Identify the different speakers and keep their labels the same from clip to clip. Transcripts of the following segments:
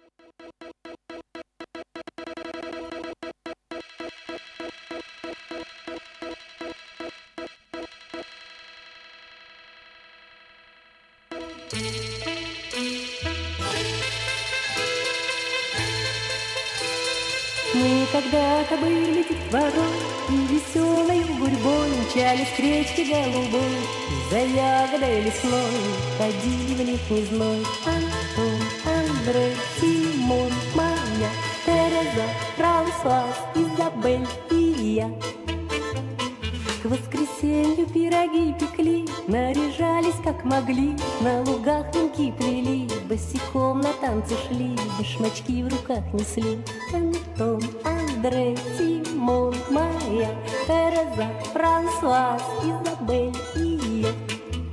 Speaker 1: Мы когда-то были детворой, и веселой гурьбой мчались к речке голубой, за ягодой лесной ходили в летний зной. Антон, Андрей, Тимон, Майя, Тереза, Франсуаз, Изабель и я. К воскресенью пироги пекли, наряжались как могли, на лугах венки плели, босиком на танцы шли, башмачки в руках несли. Антон, Андрей, Тимон, Майя, Тереза, Франсуаз, Изабель и я.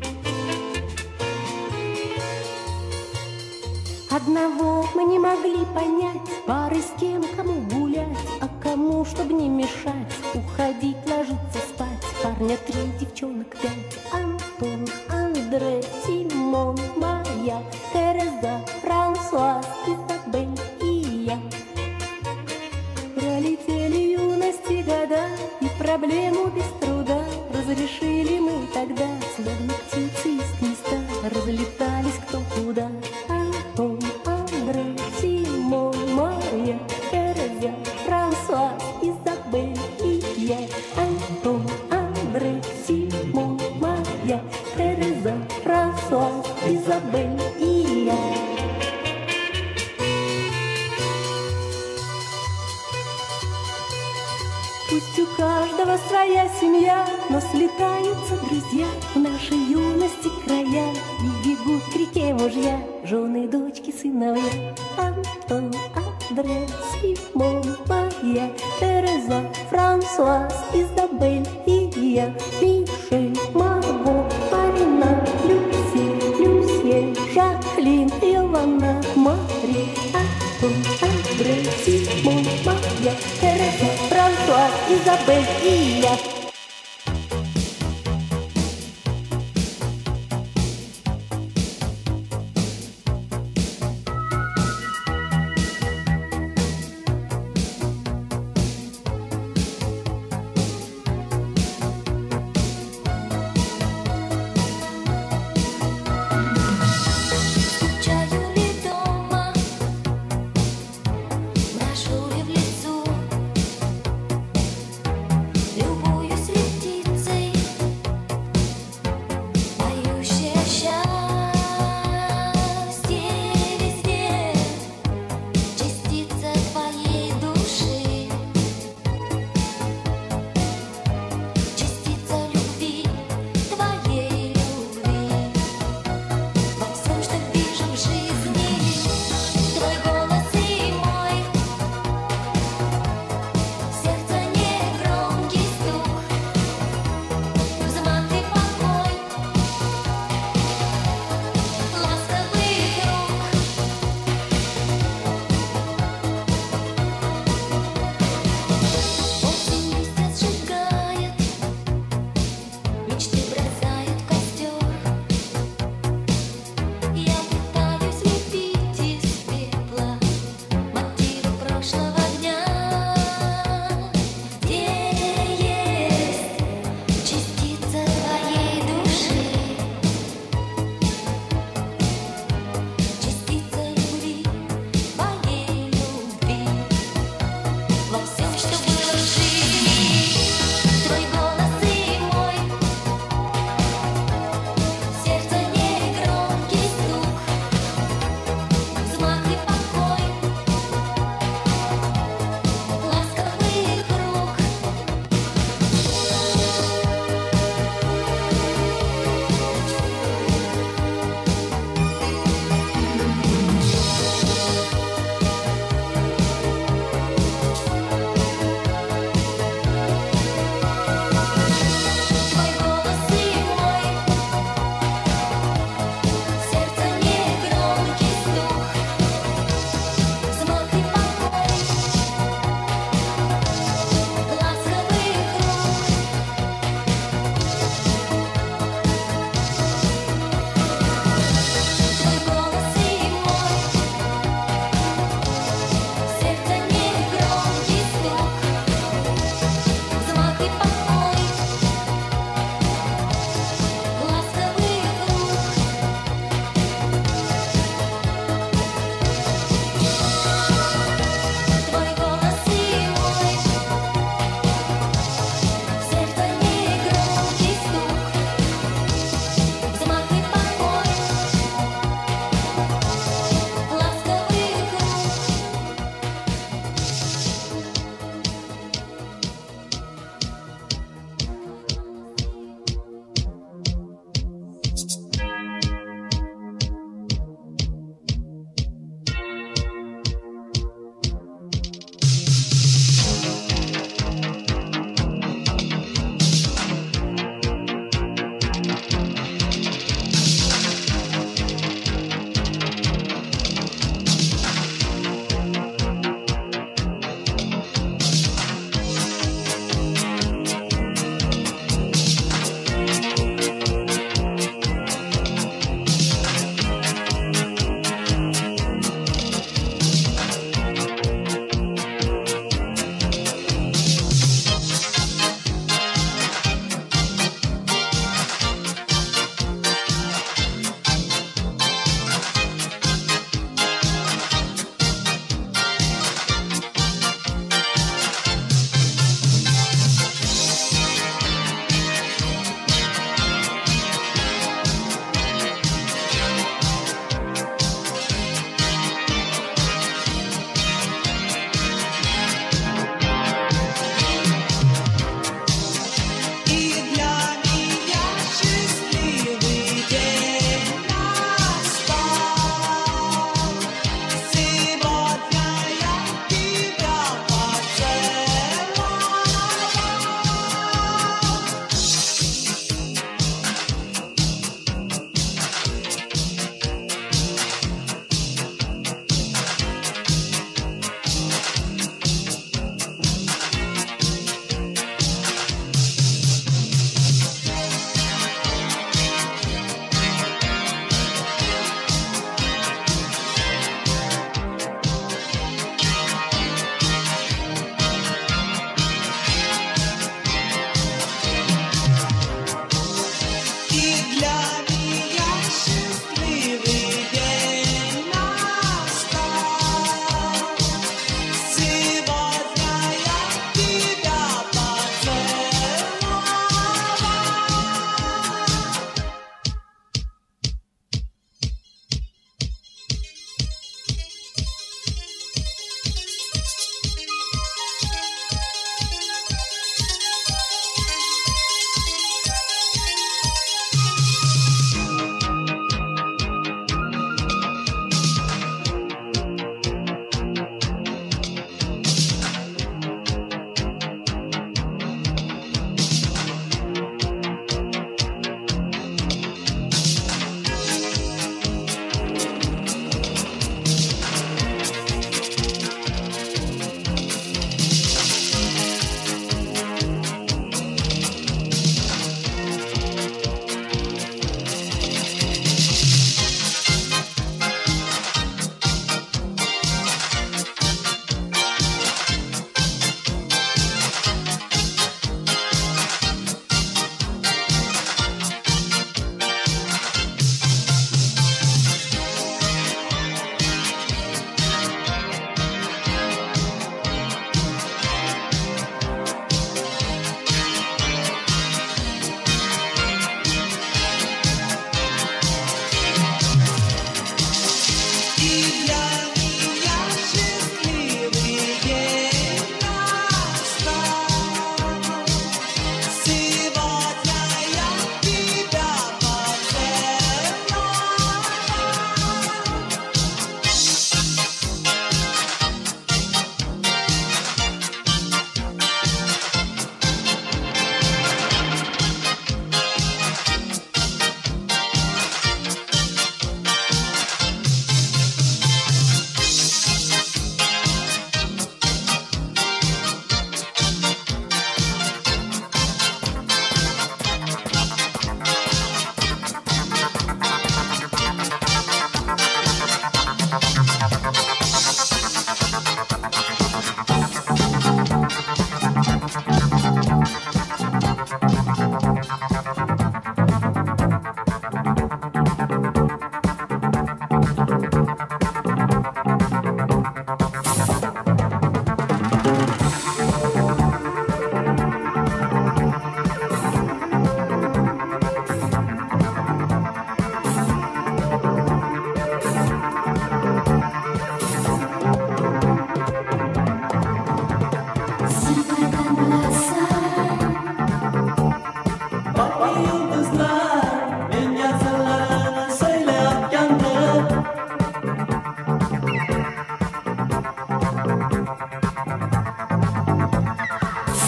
Speaker 1: Одного мы не могли понять, пары с кем, кому гулять, а кому, чтоб не мешать, уходить, ложиться спать. Парня 3, девчонок 5. Антон, Андрей, Тимон, Майя, Тереза, Франсуаз, Изабель и я. Пролетели юности года, и проблему без труда разрешили мы тогда, словно птицы из гнезда разлетались кто куда. Антон, Андрей, Тимон, Майя, Тереза, Франсуаз, Изабель и я. Антон, Андрей, Тимон, Майя, Тереза, Франсуаз, Изабель и я. Пусть у каждого своя семья, но слетаются друзья в нашей юности края, и бегут к реке мужья, жены, дочки, сыновья. Антон, Андрей, Тимон, Майя, Тереза, Франсуаз, Изабель и я. Мишель, Марго, Марина, Люси, Люсьен, Жаклин, Йована, Мари. Антон, Андрей, Тимон, Майя, Тереза, Франсуаз, Изабель и я.
Speaker 2: Любую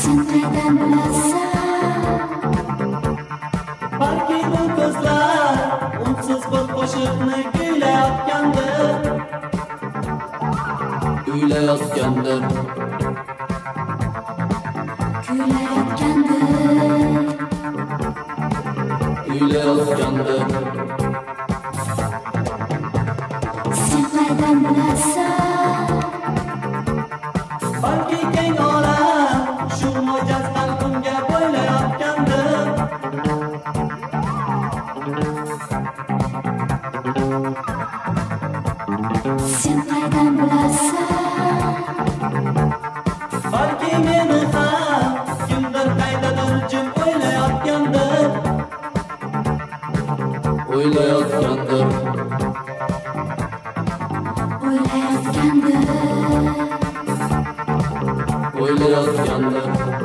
Speaker 1: Sen qaydan bilasan?
Speaker 2: Balki bu ko'zlar unsiz bir qo'shiqni kuylayotgandir. Kuylayotgandir. Kuylayotgandir.
Speaker 1: Sen qaydan bilasan?
Speaker 2: Balki keng olam shu mo'jaz qalbimga bo'ylayotgandir.
Speaker 1: Sen qaydan bilasan?
Speaker 2: Balki meni ham kimdir qaydadir jim o'ylayotgandir. O'ylayotgandir. O'ylayotgandir.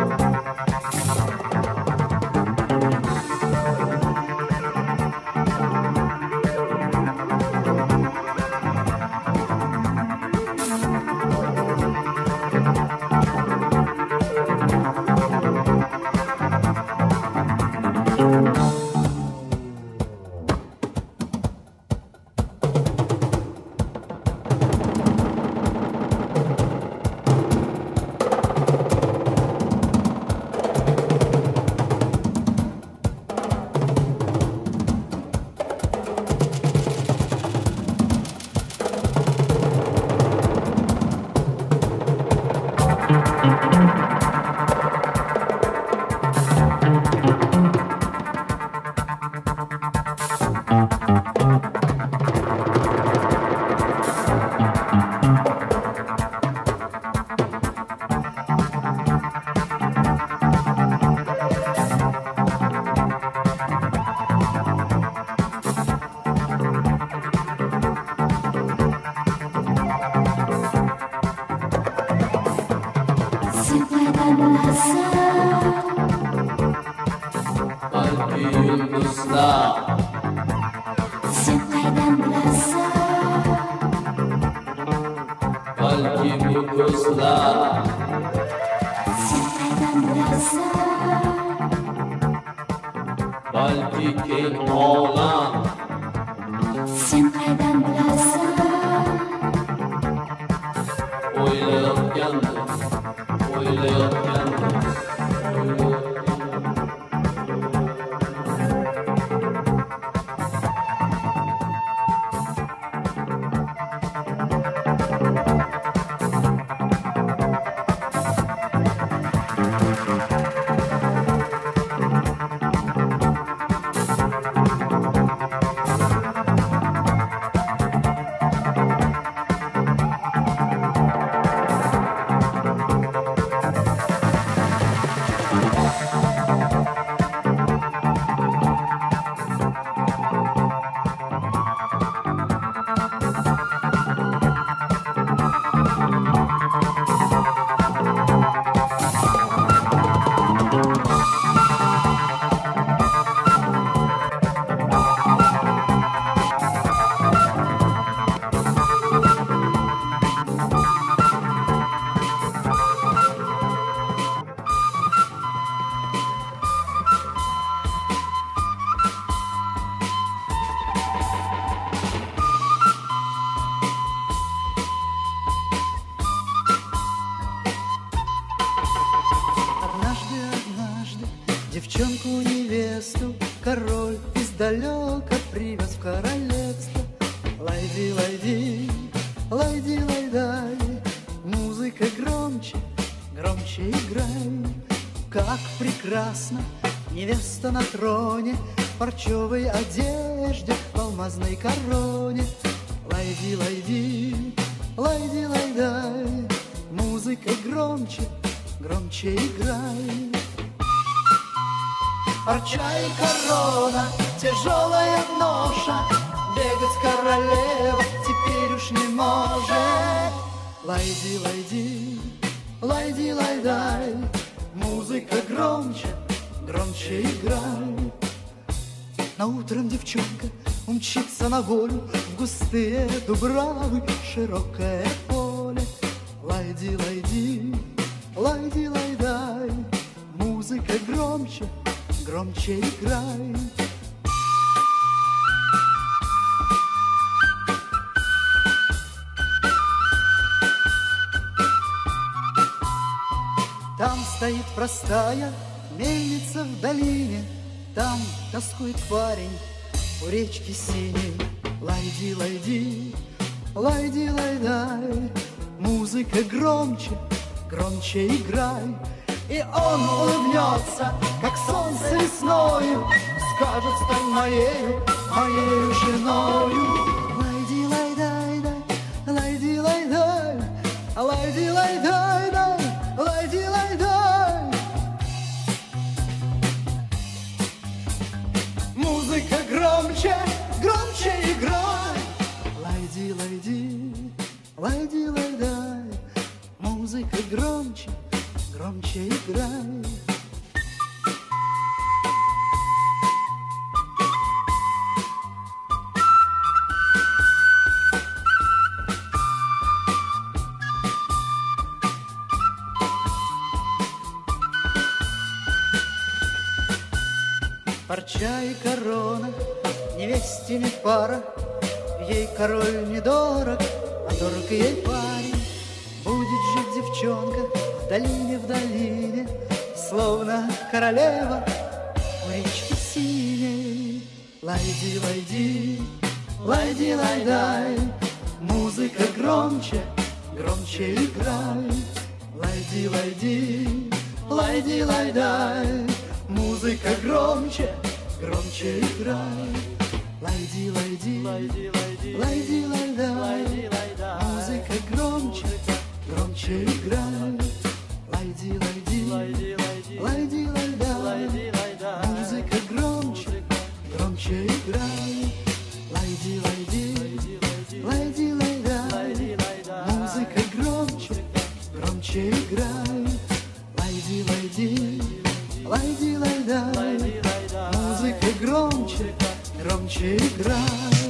Speaker 2: Balki yulduzlar.
Speaker 1: Sen qaydan bilasan?
Speaker 2: Balki bu ko'zlar.
Speaker 1: Sen qaydan bilasan?
Speaker 2: Balki keng olam.
Speaker 1: Sen qaydan bilasan?
Speaker 2: O'ylayotgandir. O'ylayotgandir.
Speaker 3: Девчонку-невесту король издалека привез в королевство. Лайди, лайди, лайди, лайдай, музыка громче, громче играй. Как прекрасно невеста на троне, в парчевой одежде, в алмазной короне. Лайди, лайди, лайди, лайдай, музыка громче, громче играй. Парча и корона, тяжелая ноша, бегать королева теперь уж не может. Лайди, лайди, лайди, лайдай, музыка громче, громче играй. На утром девчонка умчится на волю в густые дубравы, широкое поле. Лайди, лайди, лайди, лайдай, Музыка громче, громче играй. Там стоит простая мельница в долине, там тоскует парень у речки синей. Лайди, лайди, лайди, лайдай, музыка громче, громче играй. И он улыбнется, как солнце весною, скажет: стань моею, моею женою. Лайди, лайдай, дай, лайди, лайдай, лайди, лайдай, дай, лайди, лайдай. Музыка громче, громче играй. Лайди, лайди, лайди, лайдай, музыка громче, громче играй. Парча и корона, невесте не пара, ей король недорог, а дорог ей парень. Будет жить девчонка в долине, словно королева у речки синей. Лайди, лайди, лайди, лайдай, музыка громче, громче играй. Лайди, лайди, лайди, лайдай, музыка громче, громче играй. Лайди, лайди, лайди, лайди, лайдай, музыка громче, громче играй. Лайди, лайди, лайди, лайдай, музыка громче, громче играй. Лайди, лайди, лайди, лайдай, музыка громче, громче играй. Лайди, лайди, лайди, лайдай, музыка громче, громче играй.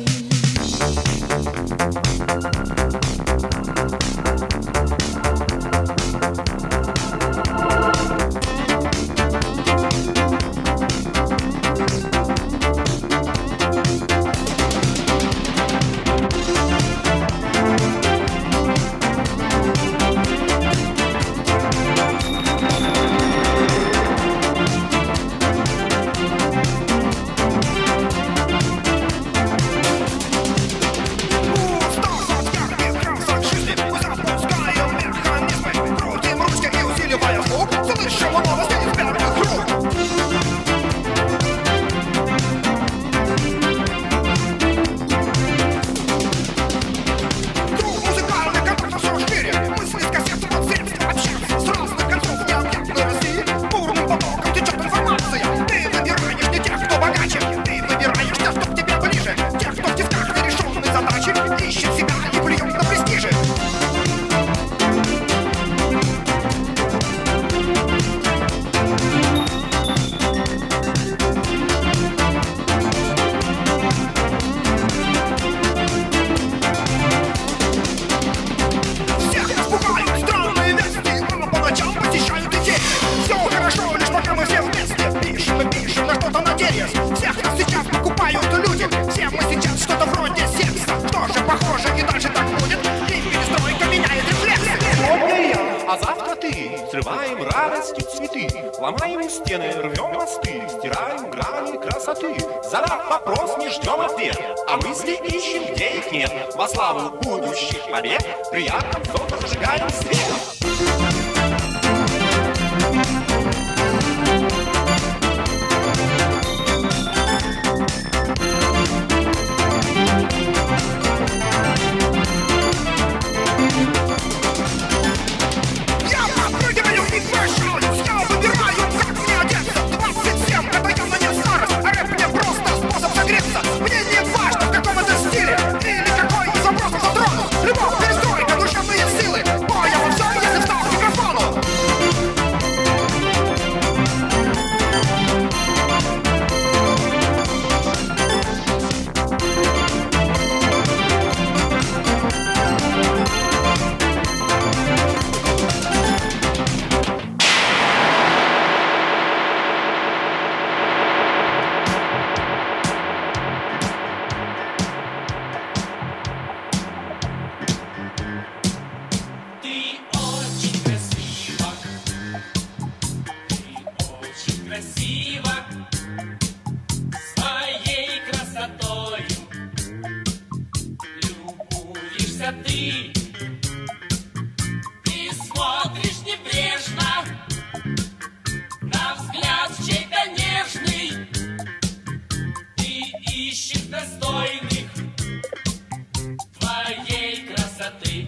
Speaker 4: Ломаем стены, рвем мосты, стираем грани красоты. Задав вопрос, не ждем ответ, а мысли ищем, где их нет. Во славу будущих побед приятным солнцем зажигаем свет.
Speaker 5: Любовь, перестройка, душевные силы. Ой, я во всем, если встал в микрофон. красоты. Ты смотришь небрежно на взгляд чей-то нежный. Ты ищешь достойных твоей красоты.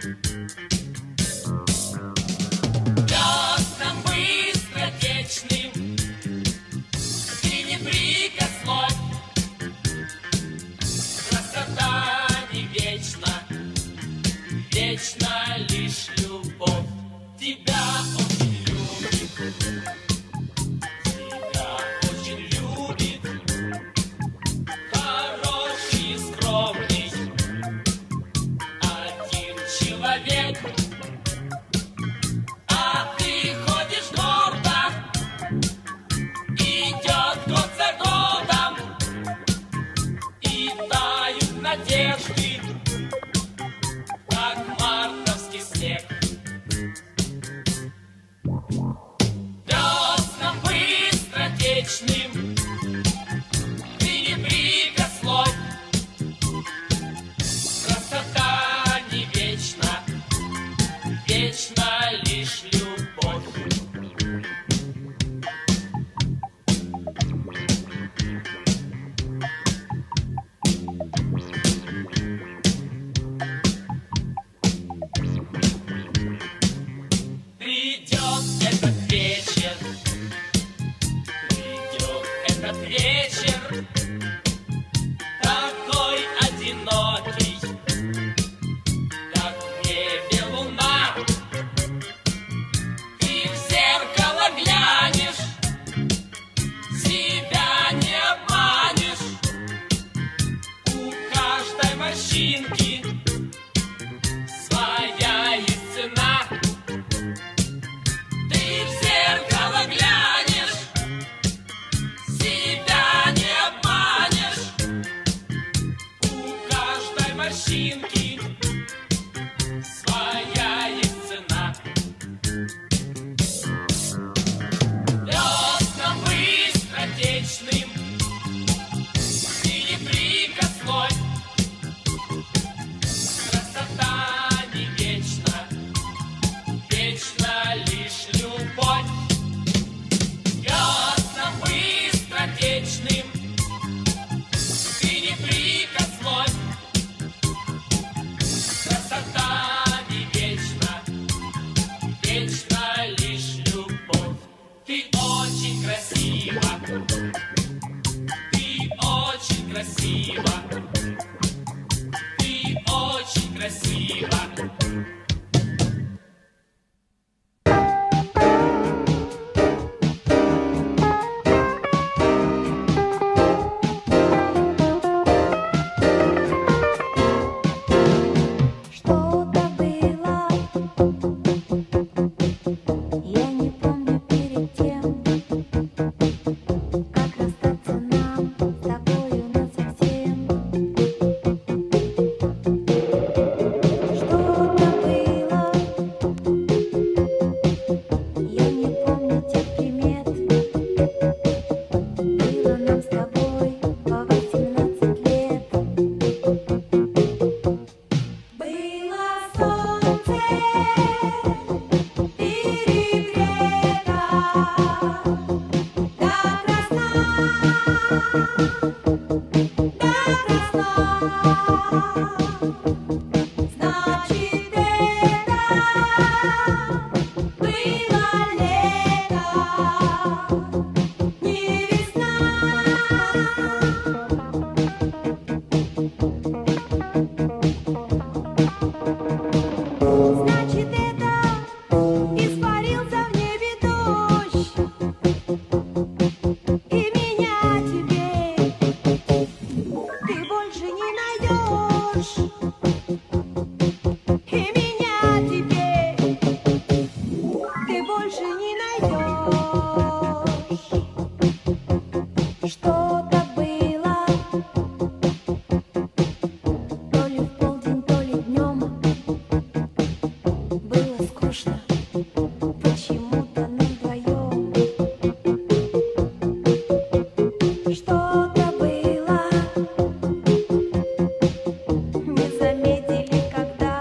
Speaker 5: Весном быстротечным ты не прикословь. Красота не вечна, вечна лишь любовь. Тебя очень любит, тебя очень любит хороший и скромный один человек. А ты ходишь гордо, идет год за годом, и тают надежды, как мартовский снег. Веснам быстротечным ты не прикословь. Красота не вечна, вечна лишь любовь. Придет этот вечер, придет этот вечер, такой одинокий, как в небе луна. Ты в зеркало глянешь, себя не обманешь. У каждой морщинки своя есть цена. Ты в зеркало глянешь, себя не обманешь. У каждой морщинки своя есть цена. Веснам быстротечным ты не прикословь. Красота не вечна, вечна лишь любовь. Веснам быстротечным ты не прикословь. Красота не вечна, вечна лишь любовь. Ты очень красива, ты очень красива, ты очень красива.
Speaker 1: Что-то было, я не помню перед тем, как расстаться нам с тобою насовсем. Что-то было, я не помню тех примет. Было нам с тобой по 18 лет. Было солнце перегрето, да красна, значит, это было лето, не весна. Значит, это испарился в небе дождь, и меня теперь ты больше не найдешь, и меня теперь ты больше не найдешь. Что-то было, то ли в полдень, то ли днем. Было скучно почему-то нам вдвоем. Что-то было, не заметили, когда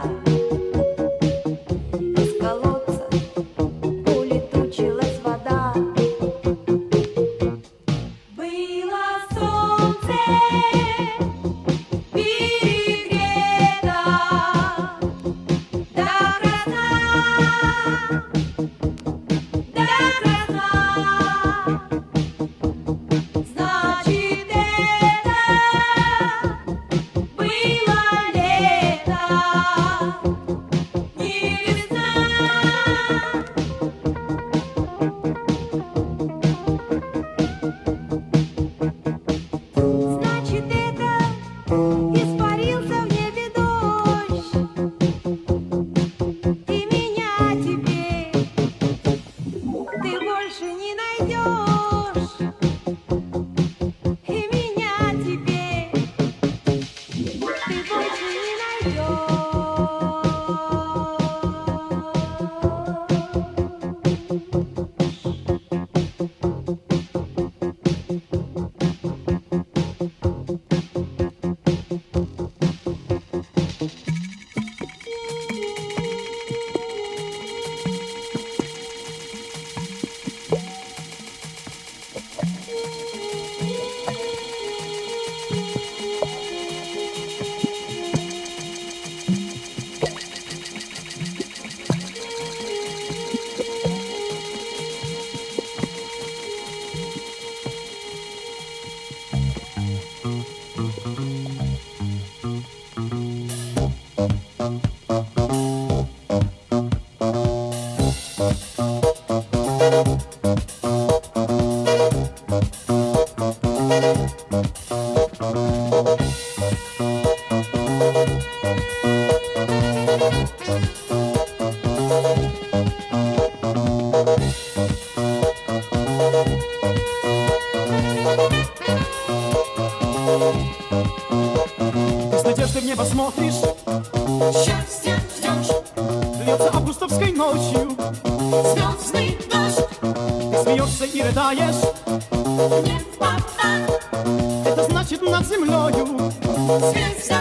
Speaker 6: Ты с надеждой в небо смотришь,
Speaker 5: Счастья ждешь,
Speaker 6: льется августовской ночью.
Speaker 5: звездный дождь,
Speaker 6: Ты смеешься и рыдаешь,
Speaker 5: не в попад,
Speaker 6: это значит над землею.
Speaker 5: звезда.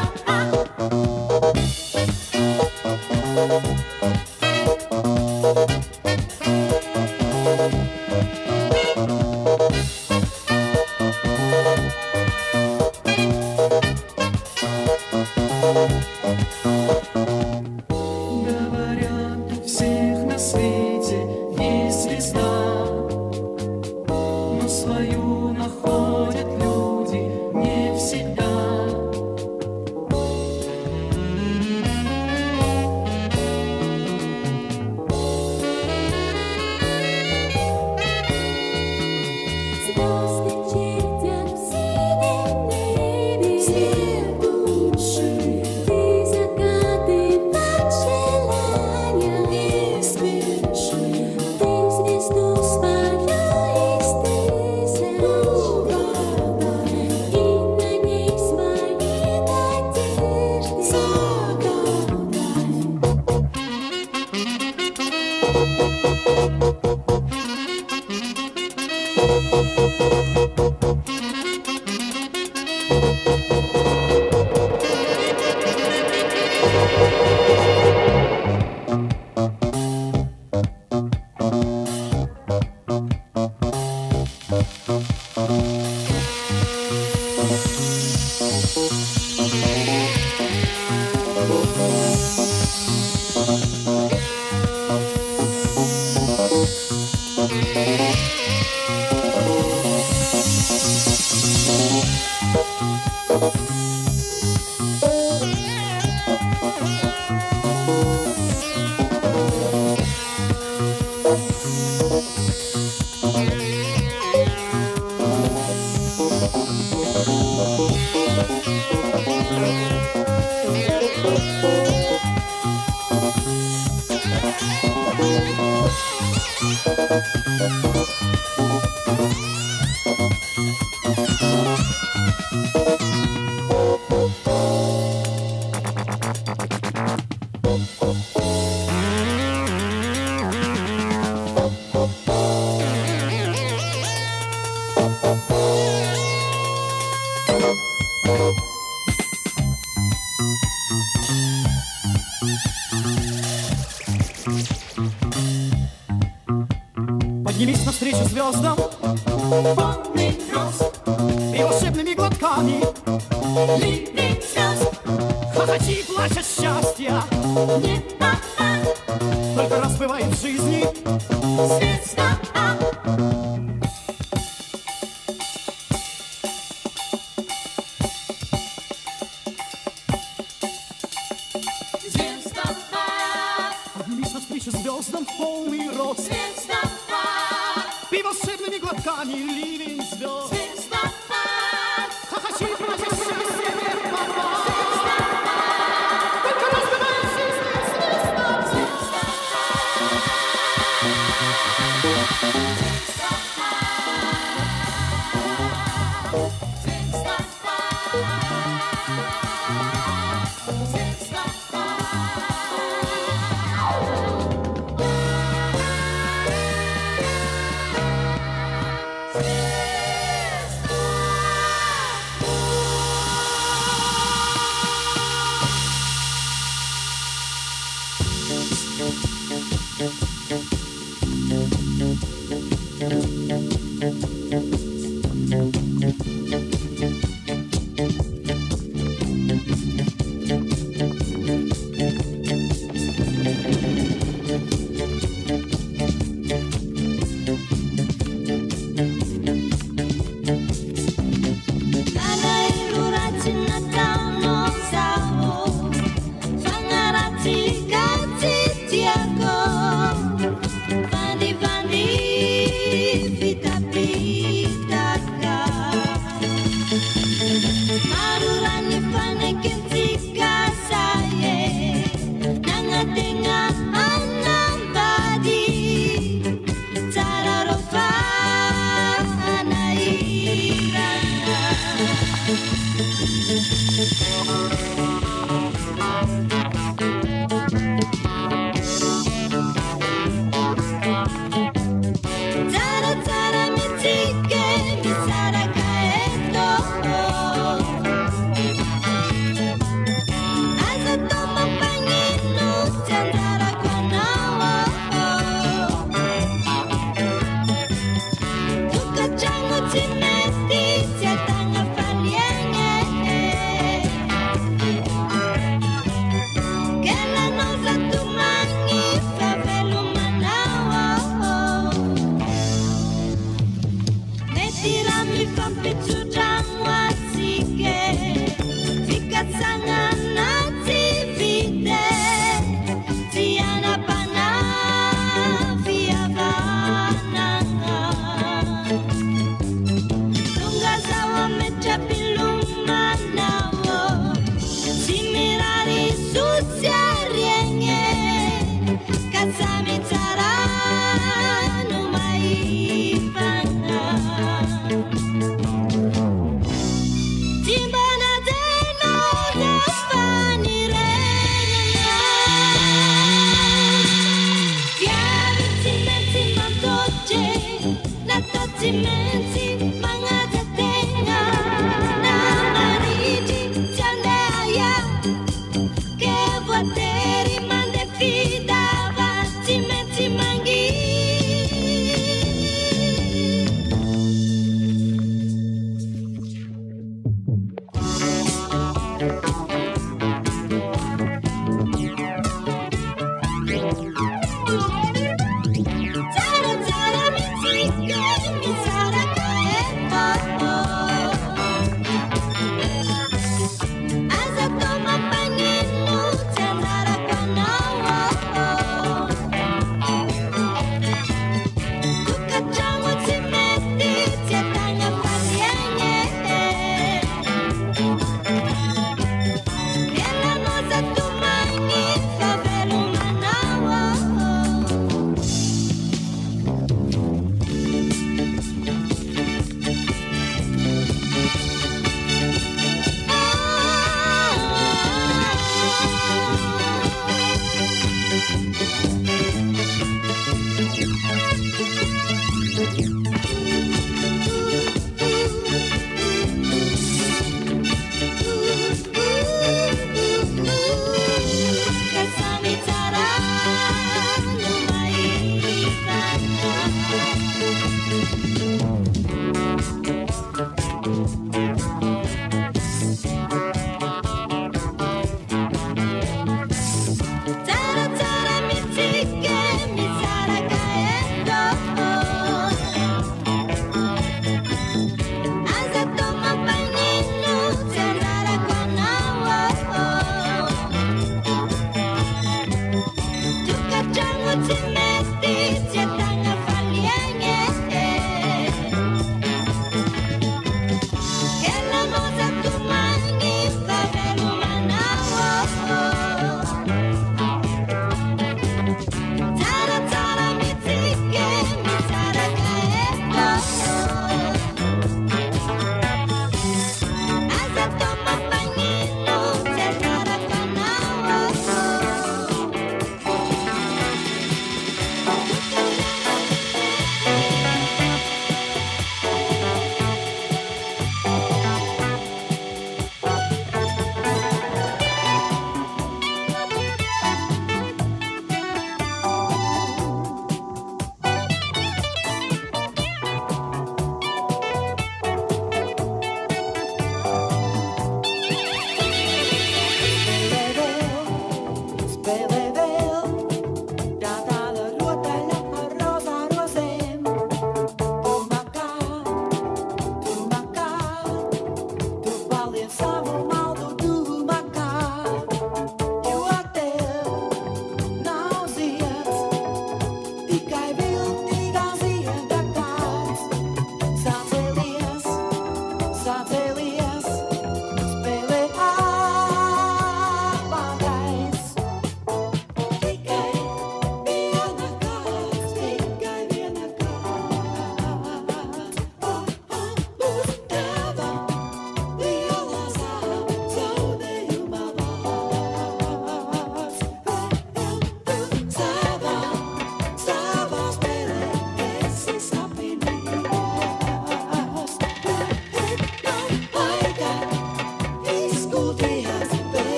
Speaker 7: Говорят, у всех на свете есть звезда, но свою находят люди не всегда.
Speaker 1: Звезды чертят в синем небе свет души. Ты загадывать желания не спеши. Ты звезду свою из тысяч угадай, и на ней свои надежды загадай.
Speaker 6: Поднялись навстречу звездам
Speaker 5: Полный гроз,
Speaker 6: и волшебными глотками.
Speaker 5: ливень звезд,
Speaker 6: Хохочи, плачь от счастья,
Speaker 5: не попад,
Speaker 6: только раз бывает в жизни.
Speaker 5: звезда. Звезда,
Speaker 6: Поднялись навстречу звездам в полный рост,
Speaker 5: звезда,
Speaker 6: и волшебными глотками ливень звезд.
Speaker 5: звезда,
Speaker 6: Хохочи, плачь от счастья, не попад. Только раз бывает в жизни звезда.
Speaker 1: Sangarati kati tiako
Speaker 8: Azatoma panginu, chandara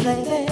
Speaker 1: baby.